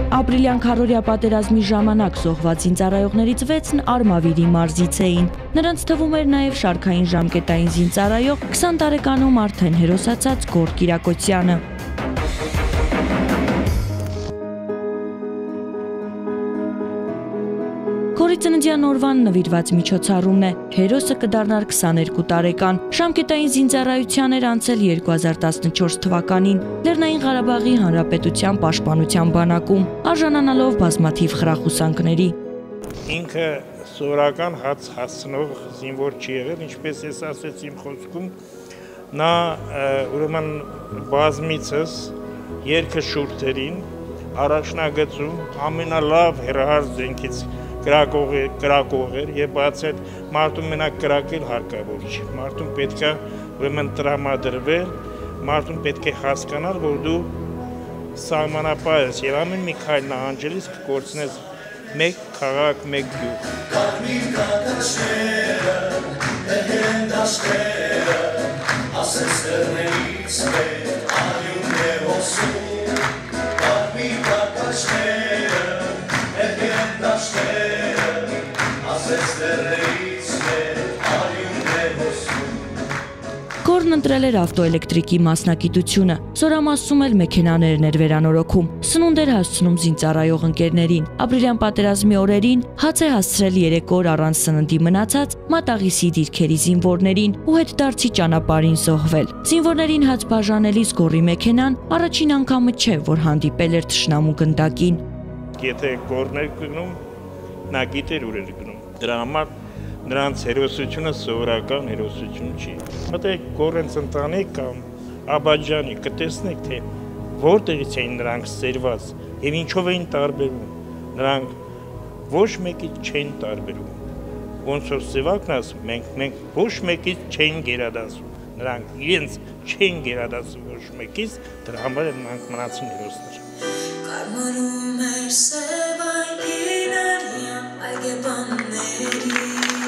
Ապրիլյան քառորյա պատերազմի ժամանակ զոհված զինծառայողներից 6-ն Արմավիրի մարզից էին։ Նրանց թվում էր նաև շարքային ժամկետային զինծառայող 20 տարեկանում արդեն հերոսացած Գոռ Կիրակոսյանը։ Գոռի ծննդյան օրվան նվիրված միջոցառումն է։ Հերոսը կդառնար 22 տարեկան։ Ժամկետային զինծառայության էր անցել 2014 թվականին Լեռնային Ղարաբաղի Հանրապետության Պաշտպանության բանակում, արժանանալով բազմաթիվ խրախուսանքների։ Ինքը սովորական հասցնող զինվոր չի եղել, ինչպես ես ասեցի իմ խոսքում, նա ուրեմն բազմիցս երկը շուրթերին առաջնագծում ամենալավ հեռահար զենքից կրակող էր եւ բաց այդ մարդուն մենակ կրակել հարկավոր չի։ Մարդուն պետք է ուրեմն տրամադրվել, մարդուն պետք է հասկանալ, որ դու սահմանապահ ես եւ ամեն մի քայլ նահանջելիս կկորցնես մեկ քաղաք, մեկ Գոռն ընտրել էր ավտոէլեկտրիկի մասնագիտությունը, զորամասում էլ մեքենաներն էր վերանորոգում, սնունդ էր հասցնում զինծառայող ընկերներին։ Ապրիլյան պատերազմի օրերին հաց է հասցրել 3 օր առանց սննդի մնացած Մատաղիսի դիրքերի զինվորներին ու հետդարձի ճանապարհին զոհվել։ Զինվորներին հաց բաժանելիս Գոռի մեքենան առաջին անգամը չէ, որ հանդիպել էր թշնամու գնդակին։ Եթե Գոռն էր գնում, նա գիտեր ուր էր գնում։ Դրա համար նրանց հերոսությունը սովորական հերոսություն չի։ Մտեք Գոռենց ընտանիք կամ Աբաջանի կտեսնեք, թե որտեղից էին նրանք սերված եւ ինչով էին տարբերվում։ Նրանք ոչ մեկից չեն տարբերվում։ Ոնց որ Սևակն ասում, մենք ոչ մեկից չեն գերադասում։ Նրանք իրենց չեն գերադասում ոչ մեկից, դրա համար նրանք մնացին հերոսներ։ Կարմարում էր Սևայրիներիա այգեբանների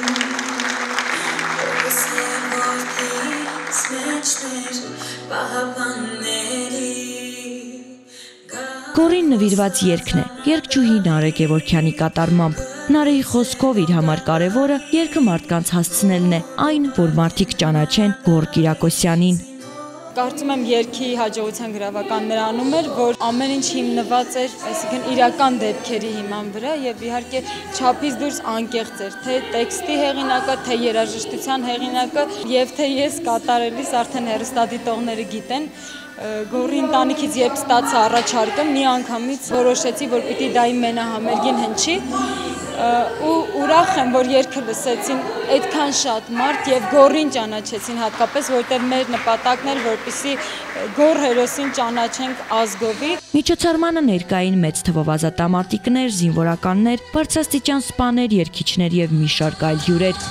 Գոռին նվիրված երգն է, երգչուհի Նարեկ Գևորգյանի կատարմամբ։ Նարեի խոսքով իր համար կարևորը երգը մարդկանց հասցնելն է, այն, որ մարդիկ ճանաչեն Գոռ Կիրակոսյանին։ Կարծում եմ երգի հաջողության գրավական նրանում էր, որ ամեն ինչ հիմնված էր, այսինքն իրական դեպքերի հիման վրա եւ իհարկե չափից դուրս անկեղծ էր, թե տեքստի հեղինակը, թե երաժշտության հեղինակը եւ թե ես կատարելիս արդեն հեռուստադիտողները գիտեն։ Գոռի ընտանիքից երբ ստացա առաջարկը, մի անգամից որոշեցի, որ պիտի դա իմ մենահամերգին հնչի ու ուրախ եմ, որ երգը լսեցին այդքան շատ մարդ եւ Գոռին ճանաչեցին հատկապես, որտեղ մեր նպատակն էր, որպեսզի Գոռ հերոսին ճանաչենք ազգովի։ Միջոցառմանը ներկային մեծ թվով ազատամարտիկներ, զինվորականներ, բարձրաստիճան սպաներ, երգիչներ եւ մի շարք այլ հյուրեր։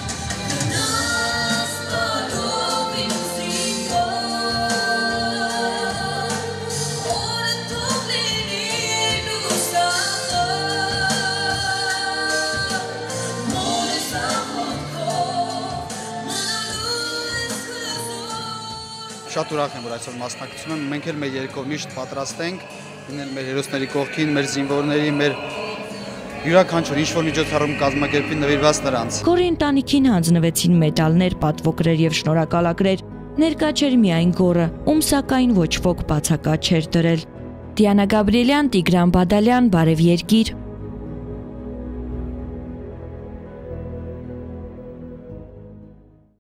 Շատ ուրախ եմ, որ այսօր մասնակցում եմ, մենք էլ մեր երգով միշտ պատրաստ ենք լինել մեր հերոսների կողքին, մեր զինվորների, մեր յուրաքանչյուր ինչ-որ միջոցառում կազմակերպի նվիրված նրանց։ Գոռի ընտանիքին հանձնվեցին մեդալներ, պատվոգրեր եւ շնորհակալագրեր։ Ներկա չէր միայն Գոռը, ում սակայն ոչ ոք բացակա չէր դրել։ Դիանա Գաբրիելյան, Տիգրան Բադալյան, Բարև Երկիր։